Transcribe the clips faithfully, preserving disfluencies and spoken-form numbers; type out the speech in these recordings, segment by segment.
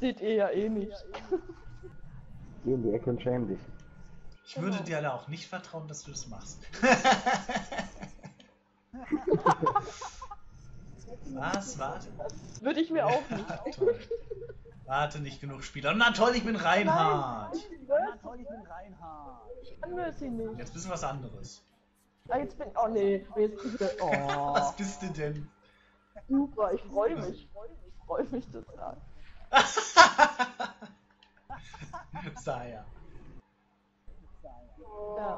seht ihr ja eh nicht. Geh in die Ecke und schäm dich. Ich würde dir alle auch nicht vertrauen, dass du das machst. Was? Warte. Würde ich mir auch nicht. Ja, toll. Warte, nicht genug Spieler. Na toll, ich bin Reinhard. Na toll, ich bin Reinhard. Ich kann Mercy nicht. Jetzt bist du was anderes. Ah, jetzt bin oh nee, jetzt bin ich wieder. Oh. Was bist du denn? Super, ich freue mich. Ich freue mich total. Saya. Ja.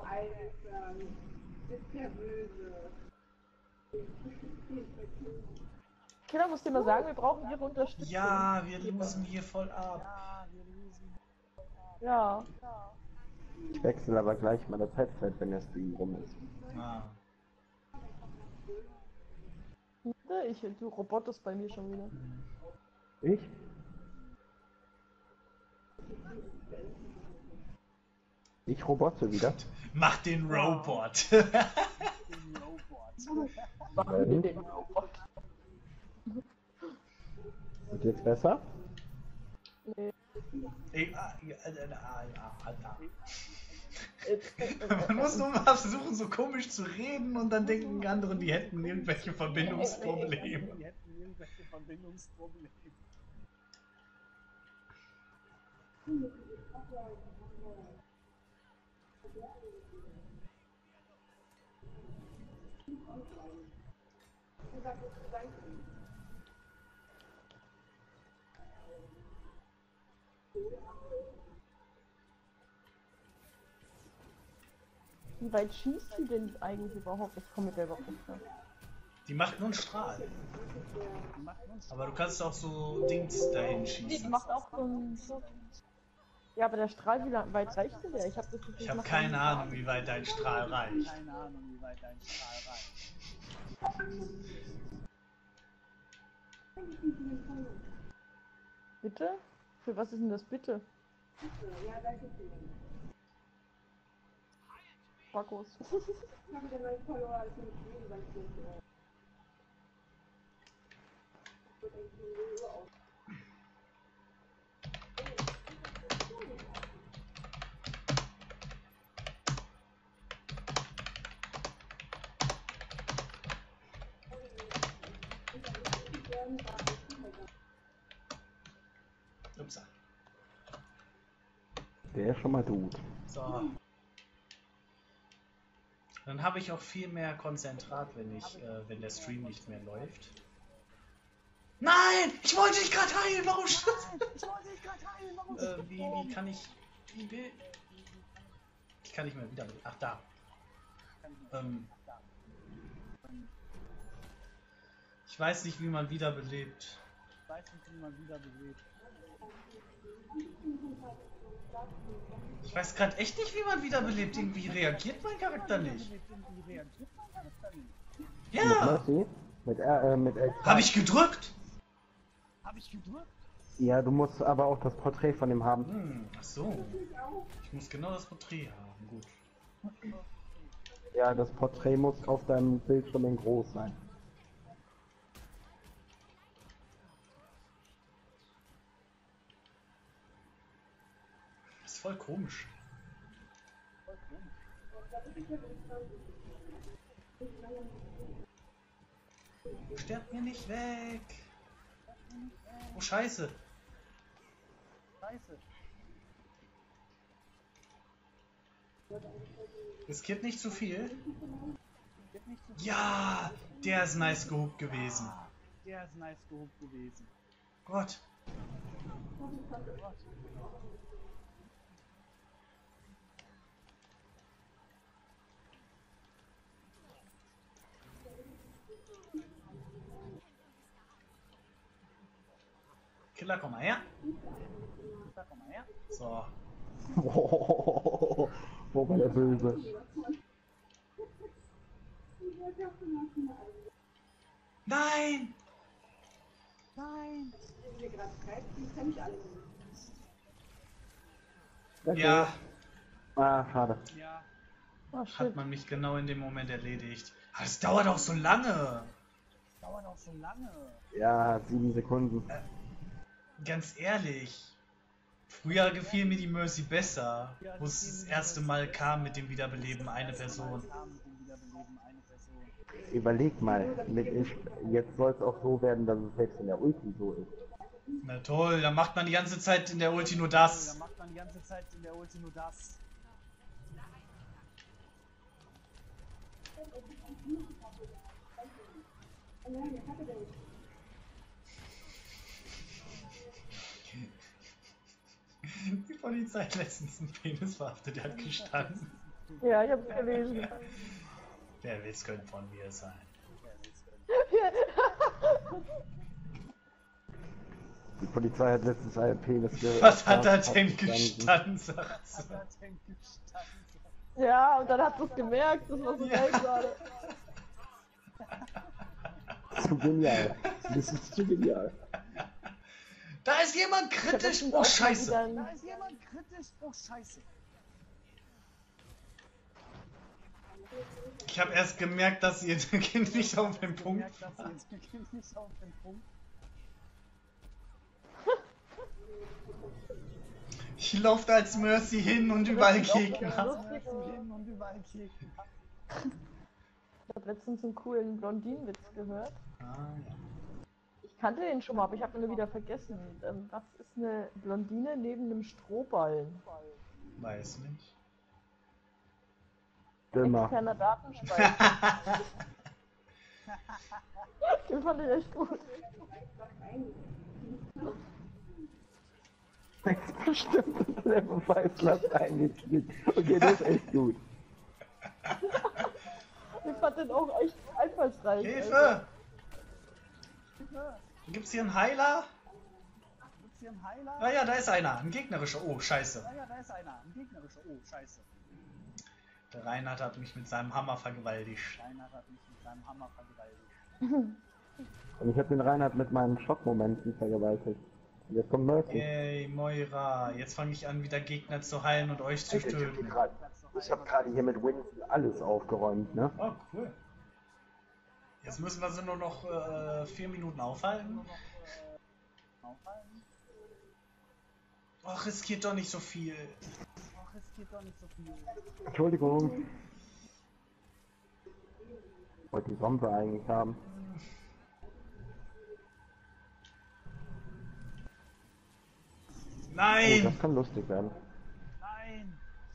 Kinder, musst du mal sagen, wir brauchen ihre Unterstützung. Ja, wir losen hier voll ab. Ja. Ich wechsle aber gleich mal das Headset, wenn der Stream rum ist. Ah. Ich, du robotest bei mir schon wieder. Ich? Ich robote wieder. Mach den Robot. Mach mir den Robot. Wird jetzt besser? Nee. Ich, ah, ja, äh, ah, ja, ah, ah. Man muss nur mal versuchen, so komisch zu reden und dann denken die anderen, die hätten irgendwelche Verbindungsprobleme. Die hätten irgendwelche Verbindungsprobleme. Wie weit schießt sie denn eigentlich überhaupt? Ich komme mit der überhaupt nicht mehr. Die macht nur einen Strahl. Aber du kannst auch so Dings dahin Die schießen. macht auch so ein... Ja, aber der Strahl, wie lang- weit reicht denn der? Ich habe Ich habe keine Ahnung, wie weit dein Strahl reicht. Keine Ahnung, wie weit dein Strahl reicht. Bitte? Für was ist denn das bitte? Spackos. Ups. Der ist schon mal gut. So. Dann habe ich auch viel mehr Konzentrat, wenn ich, äh, wenn der Stream nicht mehr läuft. Nein! Ich wollte dich gerade heilen! Warum stürzt? Ich wollte dich gerade heilen, warum? Äh, wie, wie kann ich... Wie will... Ich kann nicht mehr wieder... Ach, da. Ähm... Ich weiß nicht, wie man wiederbelebt. Ich weiß nicht, wie man wiederbelebt. Ich weiß gerade echt nicht, wie man wiederbelebt. Irgendwie reagiert mein Charakter nicht. Irgendwie reagiert man Charakter nicht. Mit Ja! Mercy? Mit R, äh, mit L zwei. Habe ich gedrückt? Hab ich gedrückt? Ja, du musst aber auch das Porträt von ihm haben. Hm, ach so. Ich muss genau das Porträt haben. Gut. Ja, das Porträt muss auf deinem Bildschirm in groß sein. Das ist voll komisch. Sterb mir nicht weg! Oh Scheiße! Scheiße. Riskiert nicht zu viel. Geht nicht so Ja! Der ist nice gehuckt gewesen. Der ist nice gehuckt gewesen. Gott! Killer, komm mal her. Da, komm mal her. So. Wo war der Böse? Nein! Nein! Ja, Ah, schade. Ja. Oh, hat shit. man mich genau in dem Moment erledigt. Aber es dauert auch so lange. Dauert auch so lange. Ja, sieben Sekunden. Ganz ehrlich, früher gefiel mir die Mercy besser, wo es das erste Mal kam mit dem Wiederbeleben eine Person. Überleg mal, mit ich, jetzt soll es auch so werden, dass es selbst in der Ulti so ist. Na toll, dann macht man die ganze Zeit in der Ulti nur Dann das. macht man die ganze Zeit in der Ulti nur das. Die Polizei hat letztens einen Penis verhaftet, der hat gestanden. Ja, ich hab's gelesen. Wer will's könnte von mir sein. Die Polizei hat letztens einen Penis gehört. Was hat er denn gestanden, sagt sie. Was hat denn gestanden? Ja, und dann hat es gemerkt, das war so Ja. geil gerade. Zu genial. Das ist zu genial. Da ist jemand Ich hab kritisch. letztens Oh auch mal Scheiße. wieder Da ein- ist jemand kritisch. Oh, scheiße. Ich habe erst gemerkt, dass ihr Kind nicht auf den Punkt Merkt, dass ihr jetzt wirklich nicht auf den Punkt. Ich laufe als Mercy hin und überall Das ist auch Gegner. geil. Lustig hin und überall Gegner. Ich habe letztens einen coolen Blondinenwitz gehört. Ah, ja. Ich kannte den schon mal, aber ich habe ihn nur wieder vergessen. Ähm, Was ist eine Blondine neben einem Strohballen? Weiß nicht. Dümmer. Externer Datenspeicher. Den fand ich echt gut. Bestimmt Level fünf Last eingespielt. Okay, das ist echt gut. Ich fand den auch echt einfallsreich. Hilfe! Gibt's hier einen Heiler? Gibt's hier einen Heiler? Ah ja, da ist einer. Ein gegnerischer. Oh, scheiße. Ah ja, da ist einer. Ein gegnerischer. Oh, scheiße. Der Reinhard hat mich mit seinem Hammer vergewaltigt. Reinhard hat mich mit seinem Hammer vergewaltigt. Und ich habe den Reinhard mit meinen Schockmomenten vergewaltigt. Jetzt kommt Mercy. Ey, Moira, jetzt fange ich an, wieder Gegner zu heilen und euch zu Alter, ich hab töten. grad- Ich habe gerade hier mit Winston alles aufgeräumt, ne? Oh, cool. Jetzt müssen wir sie nur noch äh, vier Minuten aufhalten. Nur noch äh, aufhalten. Och, riskiert doch nicht so viel. Ach, es geht doch nicht so viel. Entschuldigung. Ich wollte die Bombe eigentlich haben. Oh, Nein! das kann lustig werden. Nein!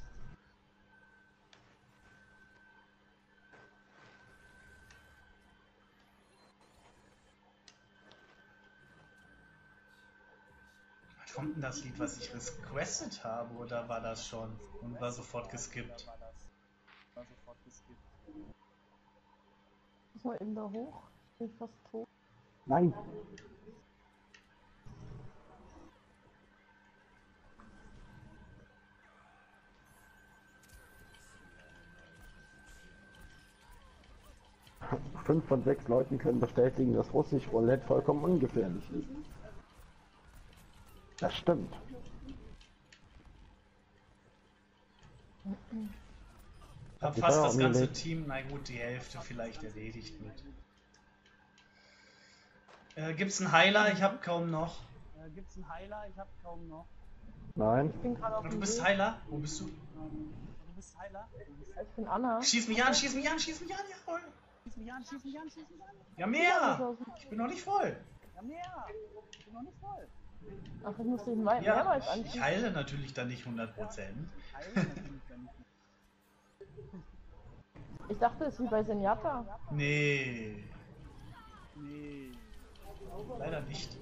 Was kommt denn das Lied, was ich requested habe, oder war das schon und war sofort geskippt? War das? War sofort geskippt. Muss mal eben da hoch. Ich bin fast tot. Nein! Fünf von sechs Leuten können bestätigen, dass russisch Roulette vollkommen ungefährlich ist. Das stimmt. Hab Die fast Feuer das ganze umgelegt. Team, na gut, die Hälfte vielleicht erledigt mit. Äh, gibt's einen Heiler? Ich hab kaum noch. Äh, gibt's einen Heiler? Ich hab kaum noch. Nein? Ich bin gerade auf Oh, du dem bist Weg. Heiler? Wo bist du? Ähm, du bist Heiler? Du bist Ich bin Anna. Schieß mich an, schieß mich an, schieß mich an, jawohl! Schieß mich an, schieß mich an, schieß mich an. Ja, mehr! Ich bin noch nicht voll. Ja, mehr! Ich bin noch nicht voll. Ach, ich muss dich mei- Ja, mehrmals ich anschießen. heile natürlich dann nicht hundert Prozent. Heilen natürlich dann nicht. Ich dachte, es ist wie bei Senjata. Nee, Nee. leider nicht.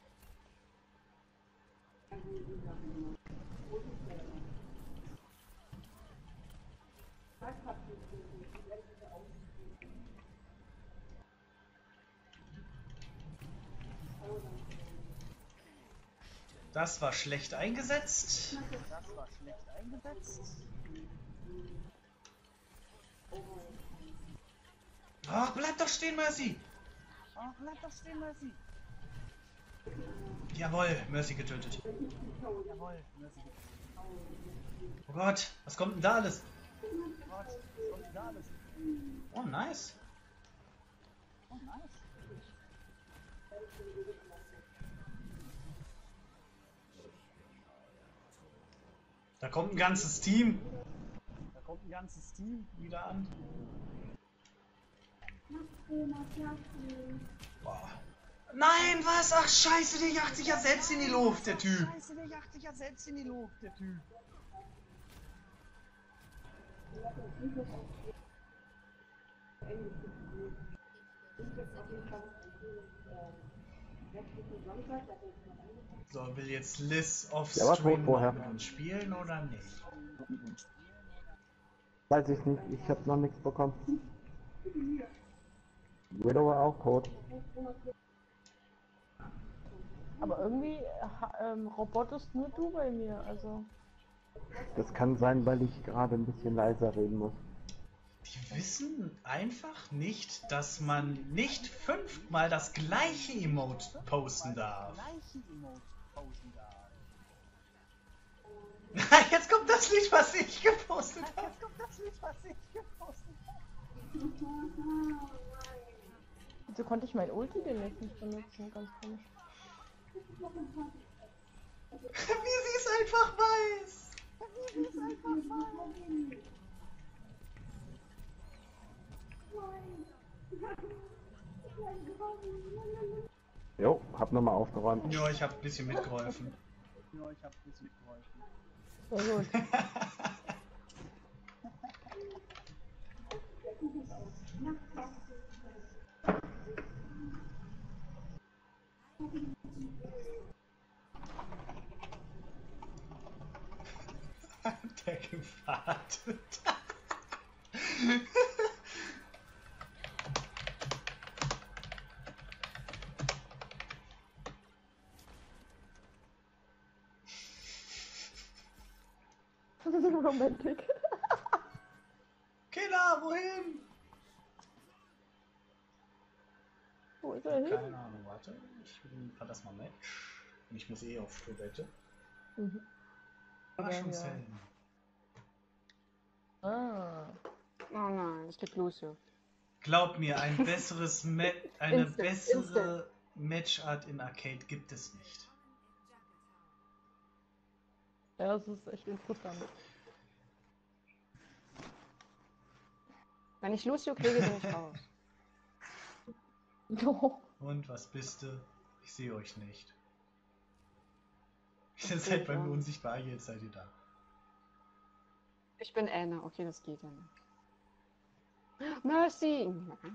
Das war schlecht eingesetzt. Das war schlecht eingesetzt. Ach, bleib doch stehen, Mercy! Ach, bleib doch stehen, Mercy. Jawohl, Mercy getötet. Jawohl, Mercy. Oh Gott, was kommt denn da alles? Gott, was kommt denn da alles? Oh, nice. Oh, nice. Da kommt ein ganzes Team Da kommt ein ganzes Team. wieder an. Boah. Nein, was? Ach scheiße, der jagt sich ja selbst in die Luft, der Typ. Scheiße, der jagt sich ja selbst in die Luft, der Typ. So, will jetzt Liz auf Der war tot Stream vorher. mit uns spielen oder nicht? Weiß ich nicht, ich habe noch nichts bekommen. Widow war auch tot. Aber irgendwie ha- ähm, robotest nur du bei mir, also. Das kann sein, weil ich gerade ein bisschen leiser reden muss. Die wissen einfach nicht, dass man nicht fünfmal das gleiche Emote posten darf. Gleiche Emote posten da. Jetzt kommt das Lied, was ich gepostet habe. Jetzt kommt das Lied, was ich gepostet habe. Wieso konnte ich mein Ulti denn jetzt nicht benutzen? Ganz komisch. Wie sie es einfach weiß. Wie ist einfach mal. Jo, hab nochmal aufgeräumt. Ja, ich habe ein bisschen mitgeholfen. Ja, ich hab ein bisschen geholfen. Sehr gut. Der gewartet. Romantik. Killer, wohin? Wo ist er hin? Keine Ahnung, warte. Ich verlasse mal Match. Und ich muss eh auf Toilette. Mhm. Überraschungshelden. Ah. Oh nein, es gibt Lucio. Glaub mir, ein besseres Ma eine Instant, bessere Matchart in Arcade gibt es nicht. Ja, das ist echt interessant. Wenn ich Lucio kriege, bin ich raus. Jo. Und was bist du? Ich sehe euch nicht. Ihr seid bei mir unsichtbar, jetzt seid ihr da. Ich bin Anna, okay, das geht ja nicht. Mercy!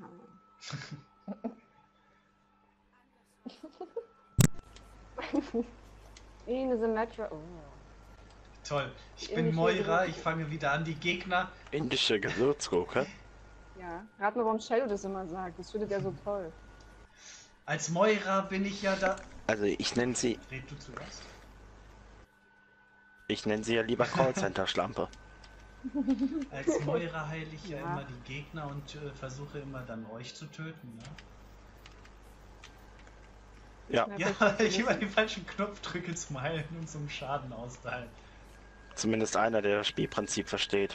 In the Metro. Oh. Toll. Ich In bin die Moira, Schlägerei. ich fange wieder an. Die Gegner. Indische Gewürzgurke. Ja, rat mal, warum Shadow das immer sagt. Das findet er so toll. Als Moira bin ich ja da. Also ich nenne sie, Red du zuerst. ich nenne sie ja lieber Callcenter-Schlampe. Als Moira heile ich ja, Ja. immer die Gegner und äh, versuche immer dann euch zu töten. Ne? Ja, Na, Ja, vielleicht weil ich immer wissen. den falschen Knopf drücke zum Heilen und zum Schaden austeilen. zumindest einer, der das Spielprinzip versteht.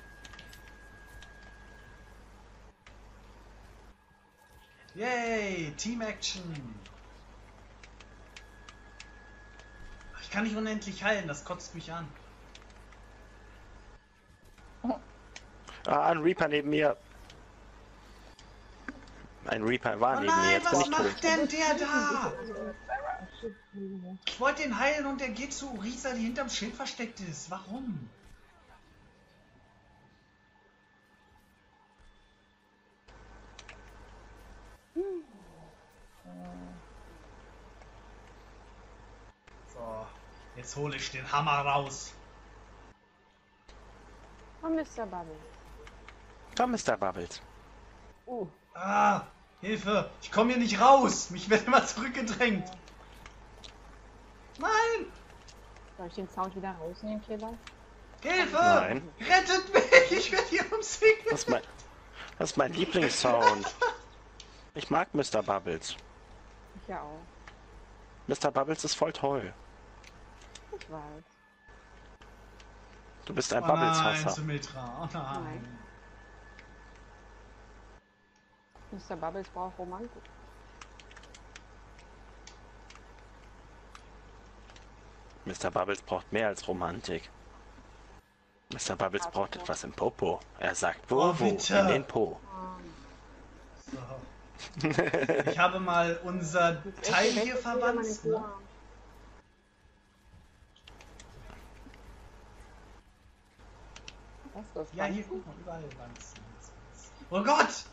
Yay, Team Action! Ich kann nicht unendlich heilen, das kotzt mich an. Ah, ein Reaper neben mir. Ein Reaper war Oh neben mir, nein, jetzt bin was ich macht tot. denn der da? Ich wollte ihn heilen und der geht zu Urisa, die hinterm Schild versteckt ist. Warum? So, jetzt hole ich den Hammer raus. Oh, Mister Bubble. Komm, Mister Bubbles. Uh, Ah, Hilfe! Ich komme hier nicht raus! Mich wird immer zurückgedrängt. Nein! soll ich den Sound wieder rausnehmen, Killer? Hilfe! Nein. Rettet mich! Ich werde hier umsingelt! Das ist mein, das ist mein Lieblingssound. Ich mag Mister Bubbles. Ich ja auch. Mister Bubbles ist voll toll. Ich weiß. Du bist ein Oh nein, Bubbles-Hasser. Symmetra. Oh nein. Nein. Mister Bubbles braucht Romantik. Mister Bubbles braucht mehr als Romantik. Mister Bubbles braucht etwas im Popo. Er sagt wo, Oh, wo, bitte. in den Po. So. Ich habe mal unser Teil hier verwandt. Ne? Was, das Ja, hier, Wanzen? guck mal, überall Wanzen. Oh Gott!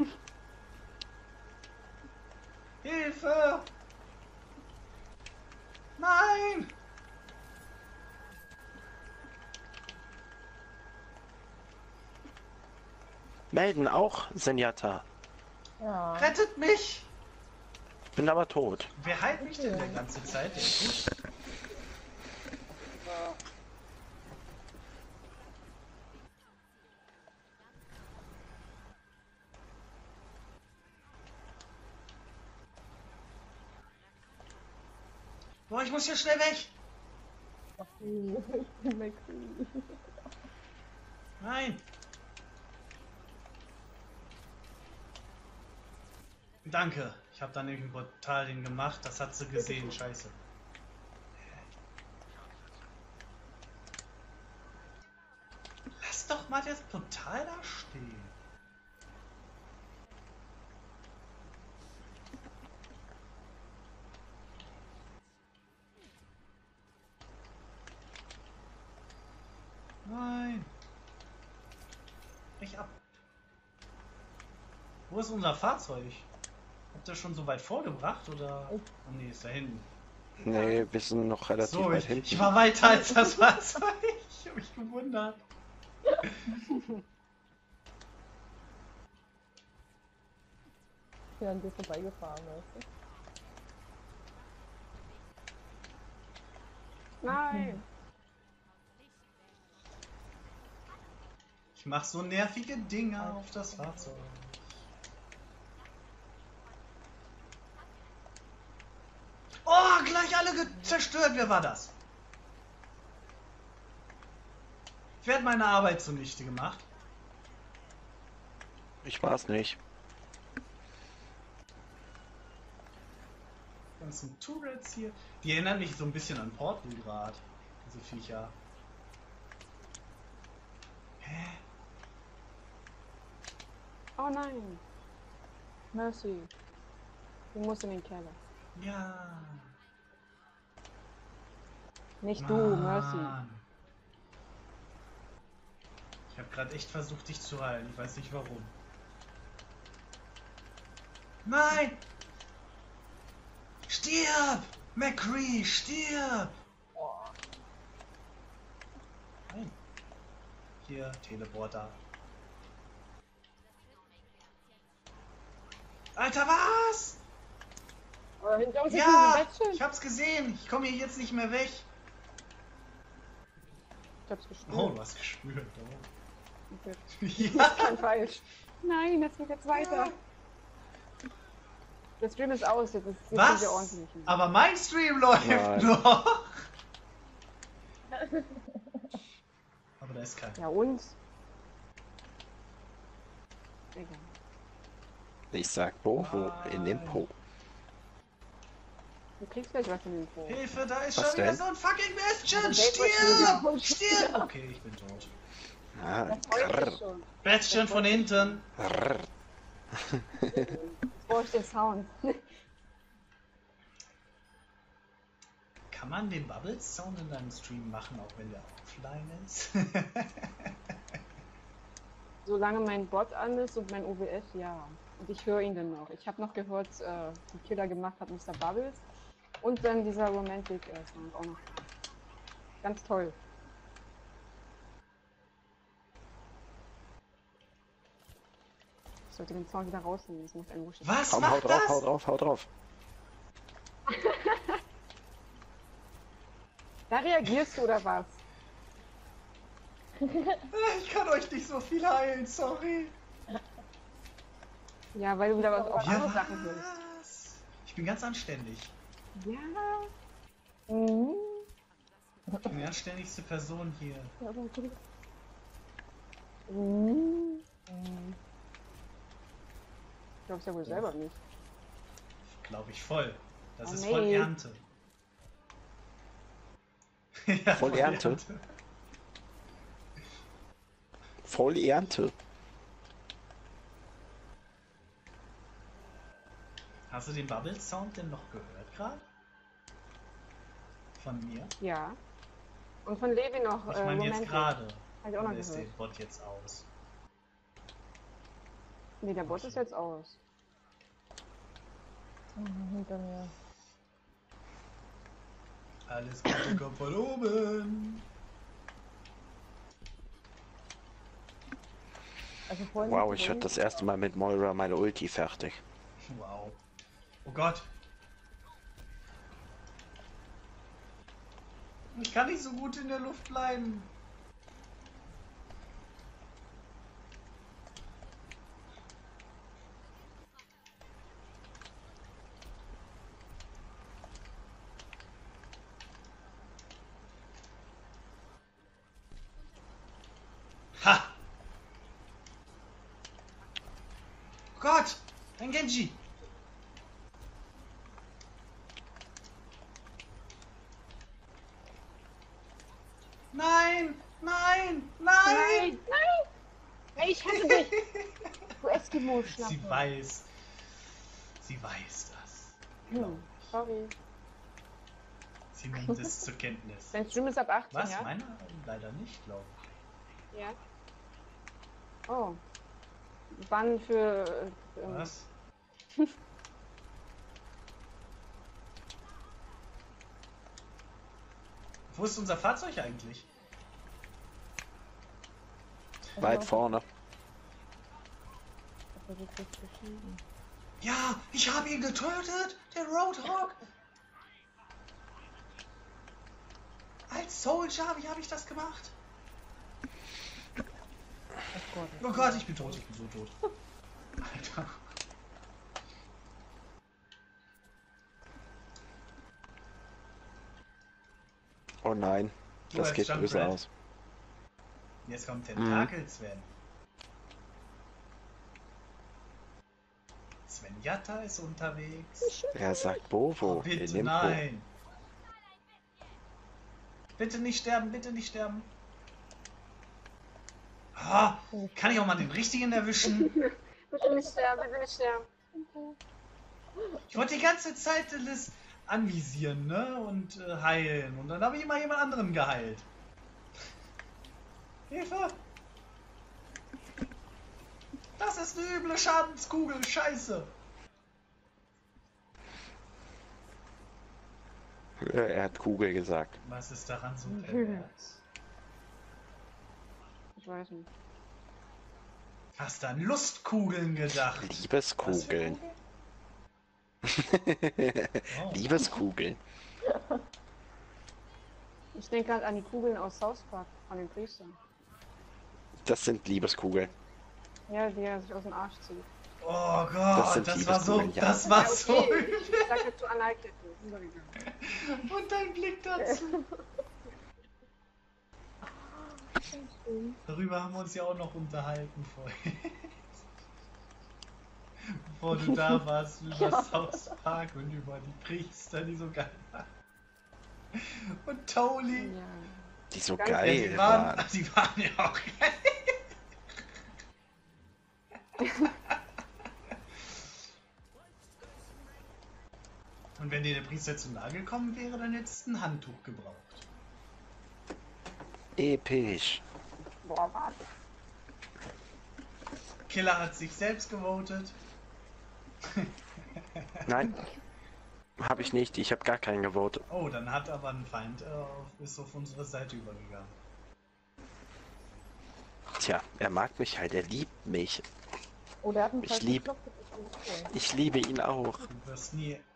Hilfe! Nein! Melden auch, Senjata. Ja. Rettet mich! Bin aber tot. Wer heilt mich denn der ganze Zeit? Der ist gut. Boah, ich muss hier schnell weg! Ich bin McCree. Nein! Danke. Ich habe da nämlich ein Portal hin gemacht. Das hat sie gesehen. Scheiße. Lass doch mal das Portal da stehen. Nein. Ich ab. Wo ist unser Fahrzeug? Habt ihr schon so weit vorgebracht oder? Oh nee, ist da hinten. Nee, wir sind noch relativ So, weit ich, hinten. ich war weiter als das Fahrzeug. Ich hab mich gewundert. Ich bin an dir vorbeigefahren, weißt du? Nein! Ich mach so nervige Dinge auf das Fahrzeug. Oh, gleich alle ge- zerstört. Wer war das? Wer hat meine Arbeit zunichte gemacht? Ich war's nicht. Ganzen Turrets hier. Die erinnern mich so ein bisschen an Portal gerade. Diese Viecher. Hä? Oh nein! Mercy. Du musst in den Keller. Ja. Nicht du, Mercy. Mann. Ich habe gerade echt versucht, dich zu heilen. Ich weiß nicht warum. Nein! Stirb! McCree, stirb! Nein. Hier, Teleporter. Alter, was? Oh, hinter uns ist Ja! ein Bettchen. Ich hab's gesehen. Ich komme hier jetzt nicht mehr weg. Ich hab's gespürt. Oh, du hast gespürt. Oh. Okay. Ja. Kein falsch. Nein, das geht jetzt weiter. Der Stream ist aus, jetzt ist jetzt Was? sind wir ordentlich. Aber mein Stream läuft Nein. noch. Aber da ist kein. Ja und? Egal. Ich sag wo, wo, in den Po. Du kriegst gleich was in den Po. Hilfe, da ist Was schon wieder denn? so ein fucking Bastion. Ja, Stirb! Stirb! Okay, ich bin tot. Ah, Das freut grrr, mich schon. Bastion von hinten. grrr. Jetzt brauche ich den Sound. Kann man den Bubbles Sound in deinem Stream machen, auch wenn der offline ist? Solange mein Bot an ist und mein O B S, ja. Und ich höre ihn dann noch. Ich habe noch gehört, äh, die Killer gemacht hat Mister Bubbles. Und dann dieser Romantic äh, Sound auch noch. Ganz toll. Ich sollte den Sound wieder rausnehmen, das macht einen Wusch. Was Komm, hau macht drauf, hau das? drauf, hau drauf. Da reagierst du oder was? Ich kann euch nicht so viel heilen, sorry. Ja, weil du wieder was auf Ja, andere Sachen willst. was? Ich bin ganz anständig. Ja. Mhm. Ich bin die anständigste Person hier. Mhm. Ich glaub's ja wohl selber nicht. Glaube ich voll. Das Oh, ist nee. voll Ernte. Ja, Voll Ernte? Voll Ernte. Hast du den Bubble-Sound denn noch gehört gerade? Von mir? Ja. Und von Levi noch. Ich äh, meine jetzt Romantic. gerade. Hab ich auch noch Oder ist der gehört. Bot jetzt aus? Nee, der Bot ist jetzt aus. Mhm, hinter mir. Alles Gute kommt von oben. Also vorhin Wow, ich hatte das erste Mal mit Moira meine Ulti fertig. Wow. Oh Gott. Ich kann nicht so gut in der Luft bleiben. Ha! Gott! Ein Genji! Nein! Nein! Nein! Nein! Nein! Ey, ich hasse dich! Du Sie Eskimo-Schnappe. weiß. Sie weiß das. Hm, sorry. Sie nimmt es zur Kenntnis. Dein Stream ist ab achtzehn, Was? ja? Meiner? Leider nicht, glaube ich. Ja. Oh. Wann für... Äh, ähm, Was? Wo ist unser Fahrzeug eigentlich? Weit vorne. Ja, ich habe ihn getötet, der Roadhog. Als Soldier, wie habe ich das gemacht? Oh Gott, ich bin tot, ich bin so tot. Alter. Oh nein, So, das jetzt geht stand böse Brad. aus. Jetzt kommt Tentakel Sven. Sven Jatta ist unterwegs. Er sagt Bovo, Oh, bitte, in dem nein. Bitte nicht sterben, bitte nicht sterben. Ah, kann ich auch mal den richtigen erwischen? bitte nicht sterben, bitte nicht sterben. Ich wollte die ganze Zeit Liz anvisieren, ne? Und äh, heilen. Und dann habe ich immer jemand anderen geheilt. Hilfe! Das ist eine üble Schadenskugel, scheiße! Er hat Kugel gesagt. Was ist daran so pervers? Ich weiß nicht. Hast du an Lustkugeln gedacht? Liebeskugeln. Was für Kugeln? Oh. Liebeskugeln. Ich denke halt an die Kugeln aus South Park von den Priestern. Das sind Liebeskugeln. Ja, die er sich aus dem Arsch zieht. Oh Gott, Das das, sind war so, Liebeskugeln, ja. das war Ja, so okay. übel. Ich sag dazu uneignet. Übergegangen. Und dein Blick dazu. Darüber haben wir uns ja auch noch unterhalten vorher. Bevor du da warst, über South Park und über die Priester, die so geil waren. Und Toli. Ja. Die so Ganz Ja, geil die waren, waren. die waren ja auch geil. Und wenn dir der Priester zu nahe gekommen wäre, dann hättest du ein Handtuch gebraucht. Episch. Boah, warte. Killer hat sich selbst gewotet. Nein, habe ich nicht. Ich habe gar keinen gewotet. Oh, dann hat aber ein Feind äh, auf- ist auf unsere Seite übergegangen. Tja, er mag mich halt. Er liebt mich. Oh, der hat einen Ich falschen lieb- Knopf gedrückt. Ich liebe ihn auch. Du wirst nie